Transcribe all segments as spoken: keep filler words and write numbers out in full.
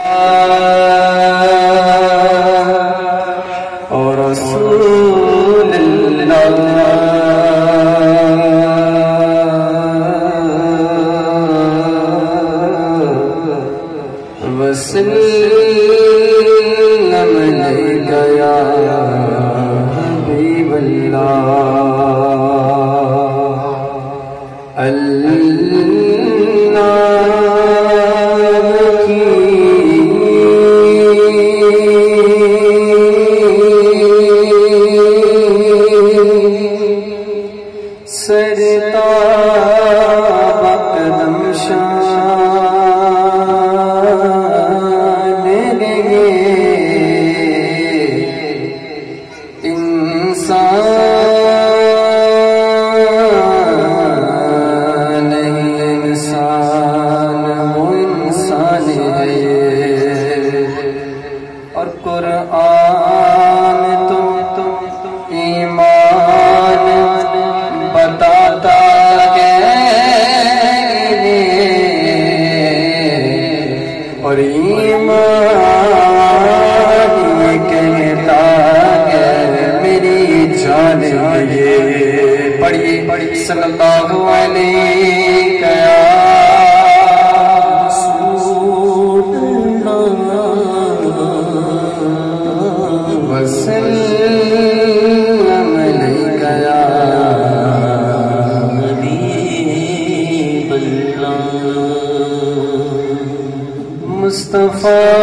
صلی اللہ علیہ وسلم علیک یا حبیب اللہ مصطفیٰ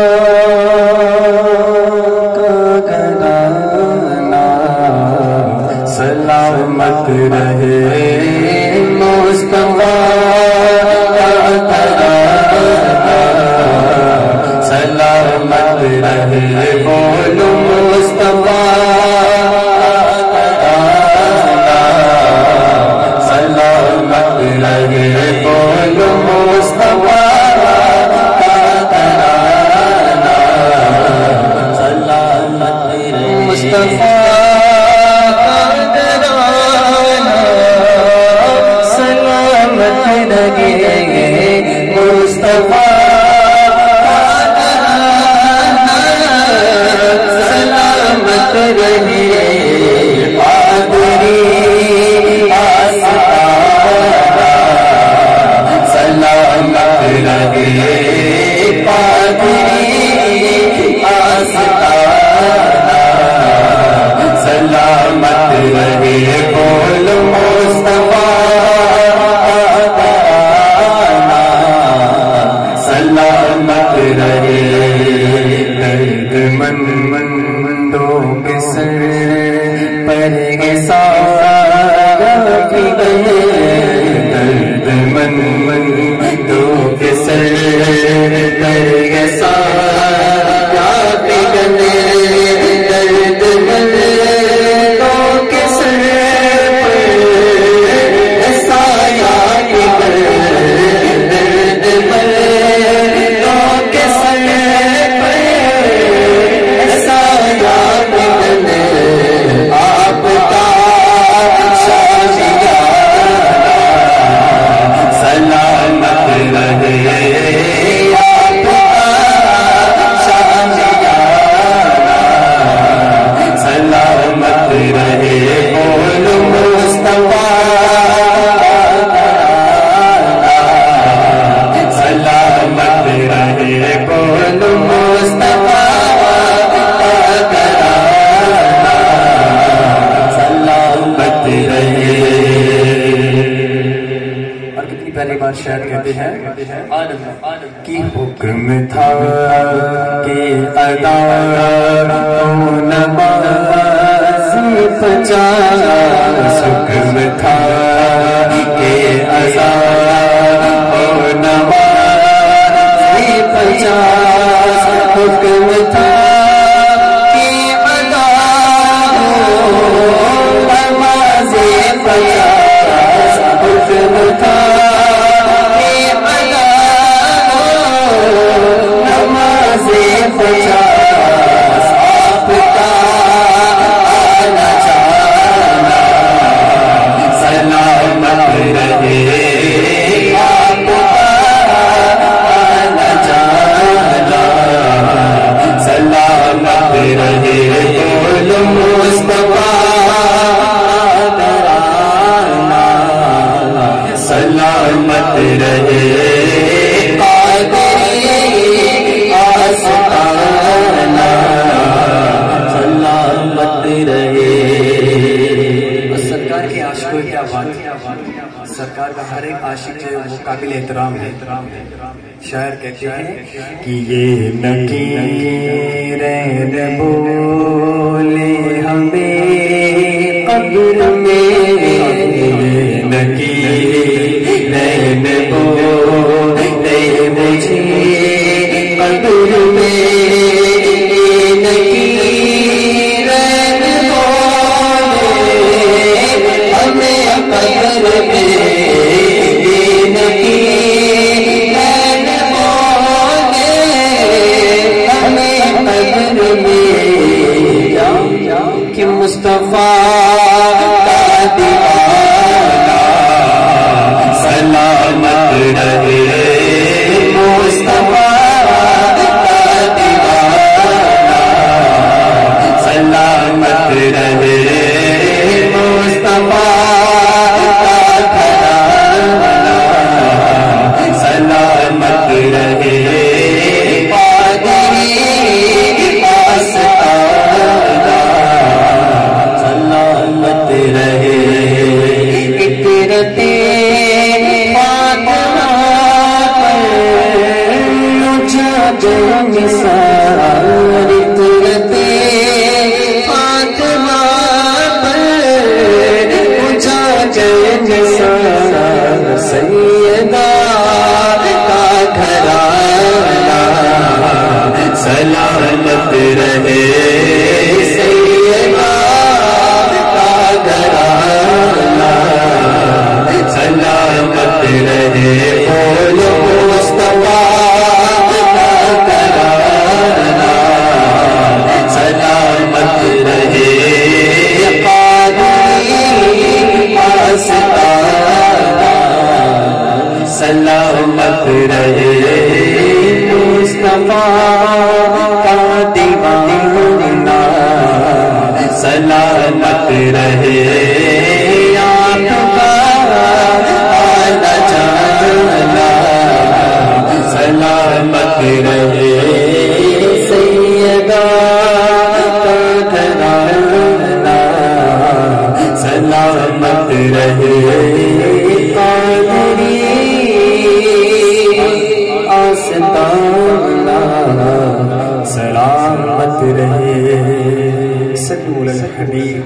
سلامت رہے مصطفیٰ سلامت رہے بولو مصطفیٰ سلامت رہے بولو مصطفیٰ سلامت رہے مصطفیٰ شاعر کہتے ہیں کہ حکم تھا کہ ادا ہو نمازی پچاس حکم تھا کہ ادا ہو نمازی پچاس حکم تھا کہ ادا ہو نمازی پچاس حکم تھا سلامت رہے شاعر کہتے ہیں کہ یہ نکیرین بولے ہمیں قبر میں، نکیرین بولے مجھے قبر میں، مصطفیٰ کا دیوانہ سلامت رہے، مصطفیٰ کا دیوانہ سلامت رہے، مصطفیٰ کا گھرانہ سلامت رہے، سیدہ کا گھرانہ سلامت رہے، سیدہ کا گھرانہ سلامت رہے، بولو مصطفیٰ کا گھرانہ سلامت رہے، سلامت رہے، مصطفیٰ کا دیوانہ سلامت رہے، آپ کا آنا جانا سلامت رہے، سیدہ کا گھرانہ سلامت رہے، سلامت رہے، صلو علی الحبیب۔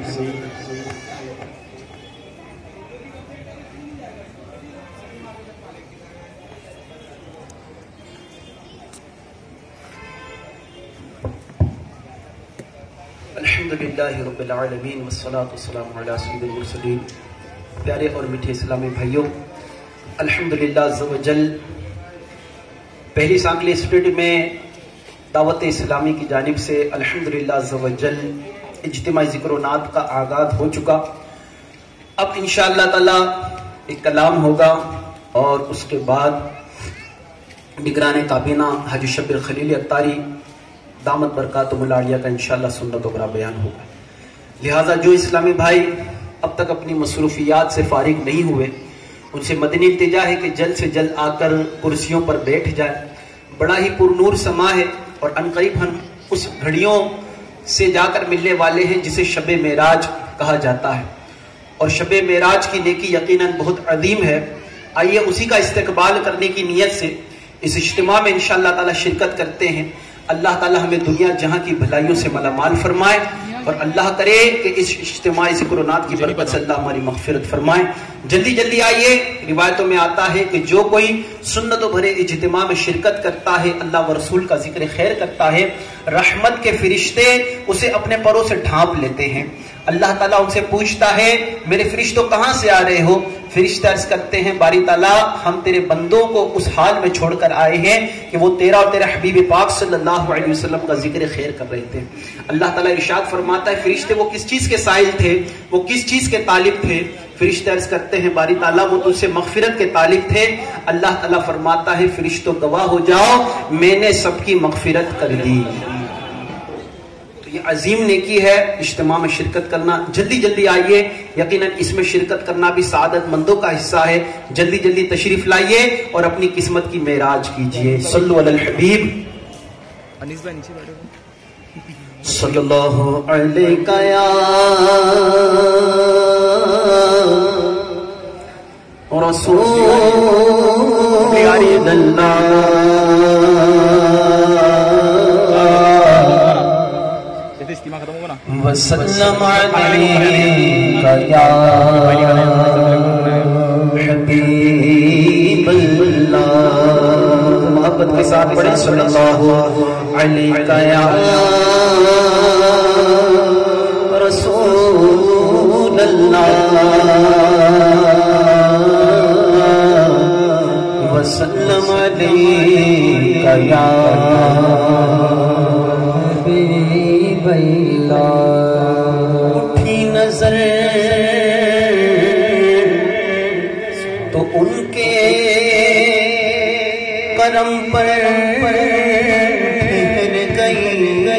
الحمدللہ رب العالمین والصلاة والسلام علی سید المرسلین۔ پیارے اور میٹھے اسلامی بھائیوں، الحمدللہ عز و جل پہلی سانکلی اسٹریٹ میں دعوت اسلامی کی جانب سے الحمدللہ عز و جل اجتماعی ذکر و نعت کا آغاز ہو چکا۔ اب انشاءاللہ تعالی ایک کلام ہوگا اور اس کے بعد نگران کابینہ حاجی شبیر خلیل اتاری دامت برکاتہم العالیہ کا انشاءاللہ سنت و برا بیان ہوگا۔ لہٰذا جو اسلامی بھائی اب تک اپنی مصروفیات سے فارغ نہیں ہوئے، ان سے مدنی التجا ہے کہ جلد سے جلد آ کر کرسیوں پر بیٹھ جائے۔ بڑا ہی پرنور سما ہے اور عنقریب ہم اس گھڑیوں سے جا کر ملنے والے ہیں جسے شب معراج کہا جاتا ہے، اور شب معراج کی نیکی یقیناً بہت عظیم ہے۔ آئیے اسی کا استقبال کرنے کی نیت سے اس اجتماع میں انشاءاللہ تعالی شرکت کرتے ہیں۔ اللہ تعالی ہمیں دنیا جہاں کی بھلائیوں سے مالا مال فرمائے، اور اللہ کرے کہ اس اجتماعی ذکر و نعت کی برکت سے اللہ ہماری مغفرت فرمائے۔ جلدی جلدی آئیے، روایتوں میں آتا ہے کہ جو کوئی سنت و بھرے اجتماع میں شرکت کرتا ہے، اللہ و رسول کا ذکر خیر کرتا ہے، رحمت کے فرشتے اسے اپنے پروں سے ڈھانپ لیتے ہیں۔ اللہ تعالیٰ ان سے پوچھتا ہے میرے فرشتوں کہاں سے آ رہے ہو؟ فرشتے عرض کرتے ہیں باری تعالیٰ ہم تیرے بندوں کو اس حال میں چھوڑ کر آئے ہیں کہ وہ تیرا اور تیرے حبیب پاک صلی اللہ علیہ وسلم کا ذکر خیر کر رہے تھے۔ اللہ تعالیٰ ارشاد فرماتا ہے فرشتے وہ کس چیز کے سائل تھے، وہ کس چیز کے طالب تھے؟ فرشتے عرض کرتے ہیں باری تعالیٰ وہ تجھ سے مغفرت کے طالب تھے۔ اللہ تعالیٰ فرماتا ہے فرشتوں گواہ ہو جاؤ میں نے سب کی مغفرت کر دی۔ یہ عظیم نیکی ہے اجتماع میں شرکت کرنا۔ جلدی جلدی آئیے، یقیناً اس میں شرکت کرنا بھی سعادت مندوں کا حصہ ہے۔ جلدی جلدی تشریف لائیے اور اپنی قسمت کی معراج کیجئے۔ صلو علی الحبیب صلی اللہ علیہ یا رسول اللہ وسلم علیک یا حبیب اللہ. محبت کے ساتھ پڑھیں صلی اللہ علیک یا رسول اللہ وسلم علیک یا حبیب اللہ. اٹھی نظر تو ان کے کرم پر پھر گئی.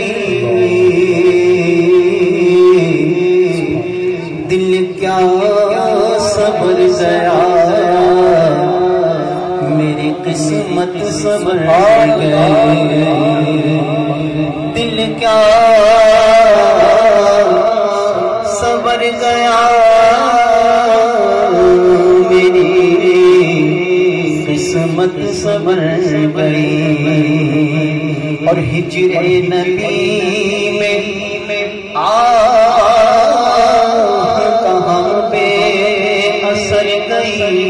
دل کیا صبر گیا میری قسمت صبر گئی. دل کیا صبر گیا میری قسمت صبر گئی. اور ہجر نبی میں آہ کہاں بے اثر گئی.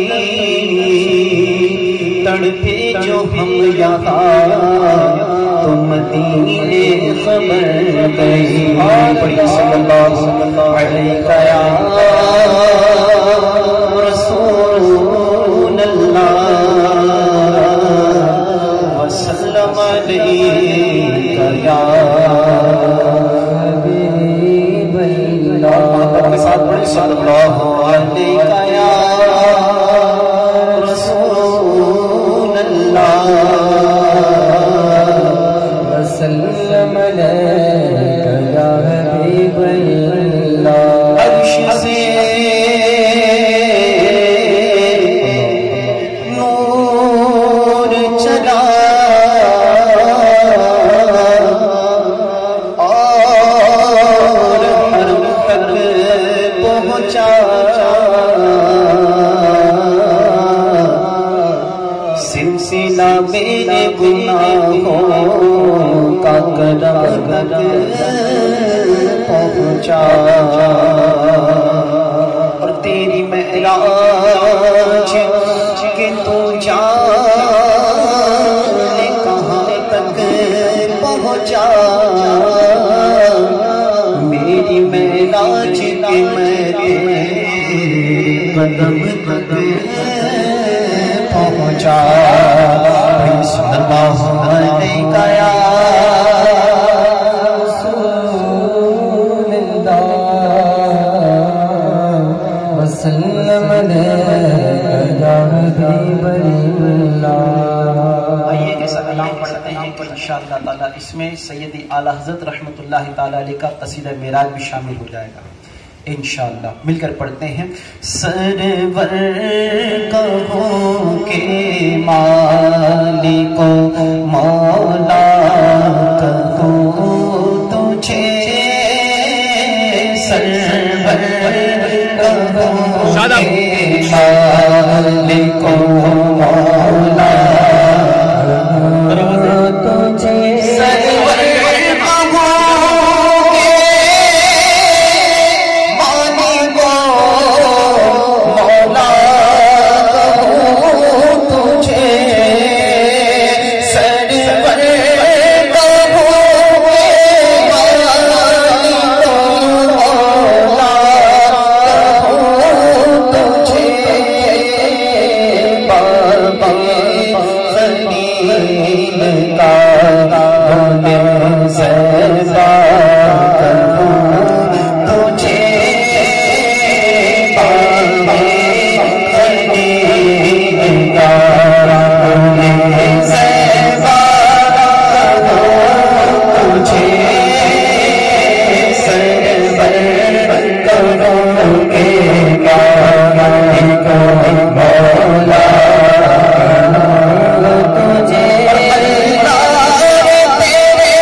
تڑپے جو ہم یہاں تو مدینے خبر گئی. پڑھی صلی اللہ علیہ یا رسول اللہ وسلم علیک یا حبیب اللہ. محبت کے ساتھ پڑھی صلی اللہ علیہ یا رسول اللہ وسلم علیک یا حبیب اللہ. عرش سے نور چلا اور حرم تک پہنچا. سلسلہ میرے گناہوں کا قدم تک پہنچا. اور تیری معراج کہ تو جانے کہاں تک پہنچا. میری معراج کہ میں تیرے قدم تک پہنچا. صلی اللہ علیہ یا رسول اللہ وسلم علیک یا حبیب اللہ. آئیے کہ سلام پڑھتے ہیں کہ انشاءاللہ تعالی اس میں سیدی اعلیٰ حضرت رحمت اللہ تعالی علیہ کا قصیدہ معراج بھی شامل ہو جائے گا انشاءاللہ. مل کر پڑھتے ہیں. سرور کہو کہ مالک و مولا کہو تجھے. سرور کہو کہ مالک و مولا تجھے. سرور تجھے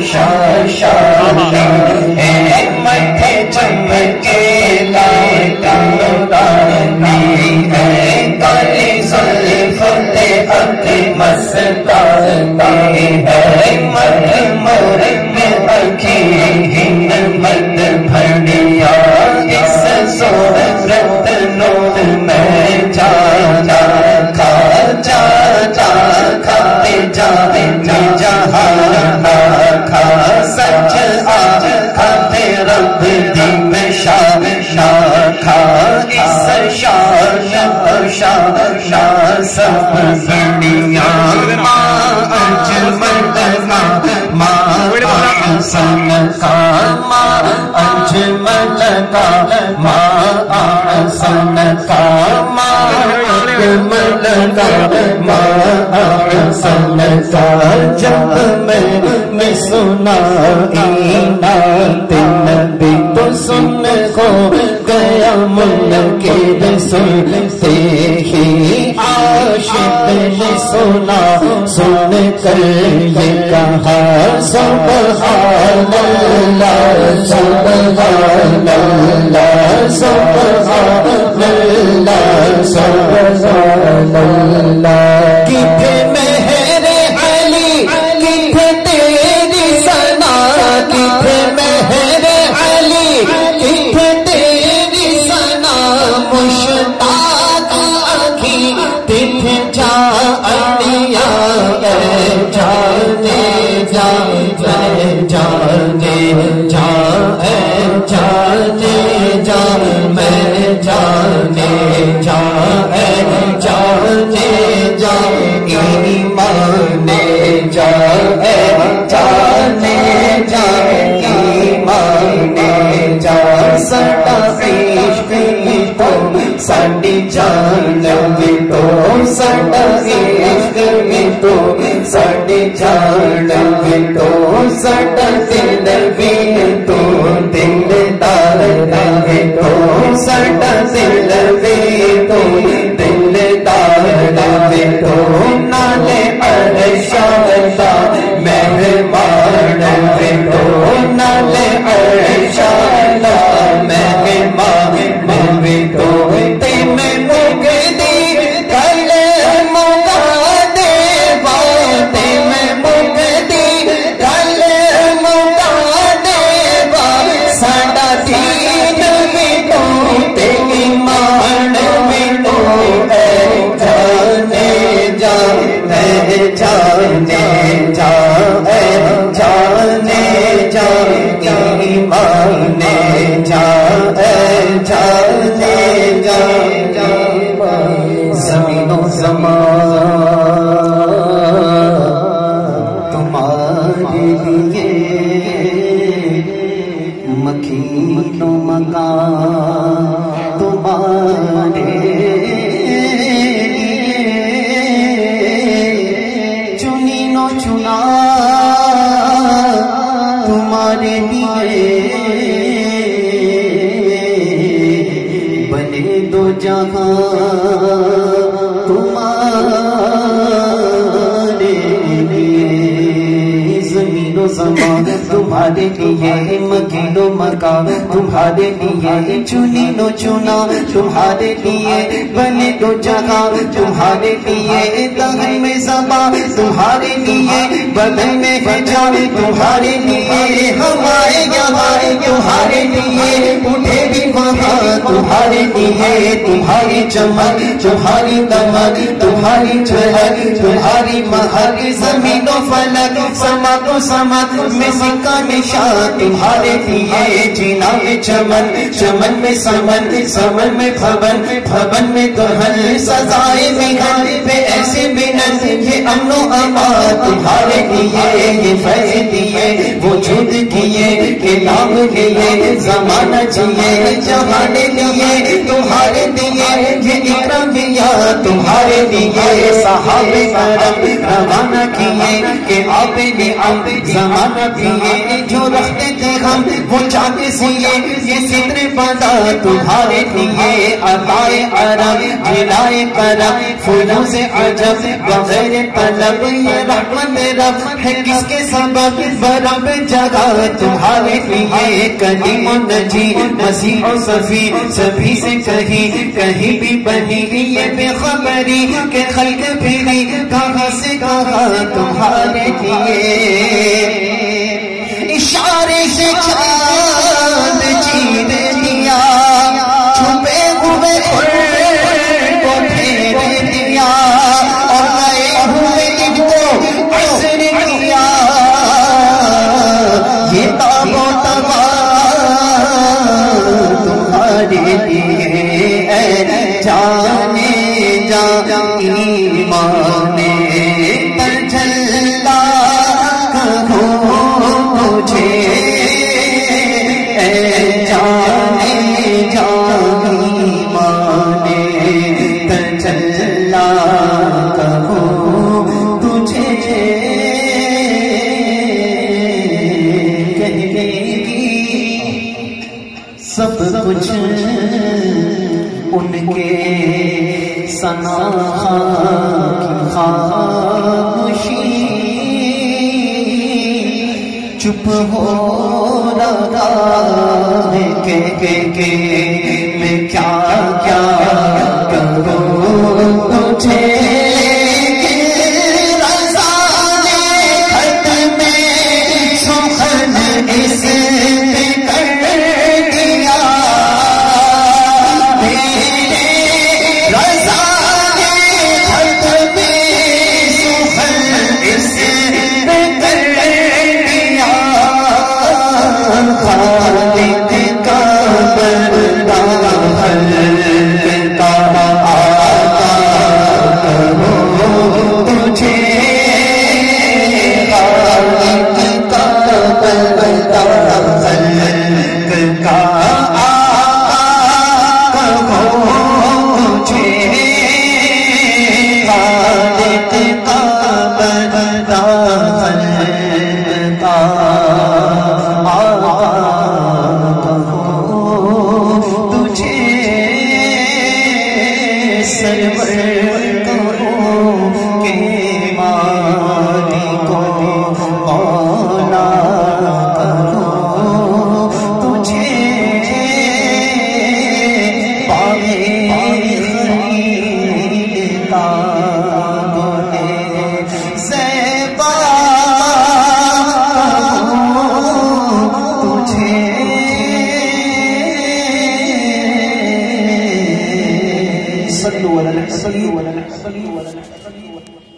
شاشانی ہے مٹھے چمکے لالٹانی ہے کالی زلف حق مستانی ہے مد مر میں اکھی ہند مد بھڑیا اس صورت نور میں جانا کھا جا جا کھاتے جاتے جہاں کھا سچ آ کھاتے رب دی میں شاہ شاہ کھا اس شان شاہ شاہ سب دنیا ماں اجمل کا ماں احسن کا ماں اجمل کا ماں احسن کا ماں اجمل کا ماں احسن کا جب میں میں سنا نعت نبی تو سن کو گیا منکر سنتے ہی عاشق نے سنا سن کر یہ کہا سبحان اللہ سبحان اللہ سبحان اللہ سبحان اللہ کتنے مہر علی کتنے تیری ثنا کتنے مہر علی کتنے تیری ثنا مشتاق آنکھی تجھ جانیا جانے جانے جانے جانے جانے جان میں جانے جانے جانے جان ایمان جانے جانے جان ایمان جان سدا عشق تو ساڈی جان بھی تو سدا عشق بھی تو ساڈی جان بھی تو سدا دل بھی تو دل دار بھی تو سدا دل بھی تو دل دار بھی تو نالے عرشاں دا مہمان بھی تو نالے عرشاں دا مہمان بھی تو تے میں مگدی کل مگا دے تے میں مگدی کل مگا دے ساڈا دین بھی تو تے ایمان بھی تو اے جانے جانے جانے جانے جانے جانے ایمان جانے جانے جانے زمین و زمان تمہارے لیے مکین و مکان تمہارے چنی نو چنا تمہارے لیے بنے دو جہاں تمہارے لیے زمین و زمان تمہارے لیے مکین و مکان تمہارے لیے چنی نو چنا تمہارے لیے بنے دو جہاں تمہارے لیے دہن میں زبان تمہارے لیے بدن میں حجاب تمہارے لیے ہمارے یہاں تمہارے لیے اٹھے بھی وہاں تمہارے لیے تمہاری چمک تمہاری دمک تمہاری جھلک تمہاری مہک زمین و فلک سمک و سمک میں سکا نشان تمہارے لیے جینا میں چمن چمن میں سمن سمن میں بھون بھون میں دہن سزائے مہن پہ ایسے بنن یہ امن و امان تمہارے لیے یہ فیض دیے وجود کیے کہ نام لیے زمانہ چاہیے جہاں لیے تمہارے لیے یہ اکرامیہ تمہارے لیے صحابہ کرام روانہ کیے کہ آپ نے اب زمانہ دیے جو رکھتے تھے غم وہ چاہتے سیے یہ ستر بنا تمہارے لیے عطائے عرب جلائے کرم فیوز عجب بغیر طلب یہ رحمت رب ہے کس کے سبب برب جگہ تمہارے لیے کلیم و نجی مسیح و صفی سبھی سے کہیں کہیں بھی بنی یہ بے خبری کہ خلق پھری کہاں سے کہاں تمہارے لیے اشارے سے چاند چیر دیا چھپے ہوئے کو پھیر دیا اور گئے ہوئے ان کو عصر دیا یہ تاب و تبا تمہارے لیے اے جانے جا ایمان تجلا کہو مجھے اے جانے جا ایمان تجلا کہو تجھے کہے گی سب کچھ ان کے ثنا کی خاموشی چپ ہو رہا ہے کہ کہ کہ میں کیا کیا کروں تجھے صلوا علی النبی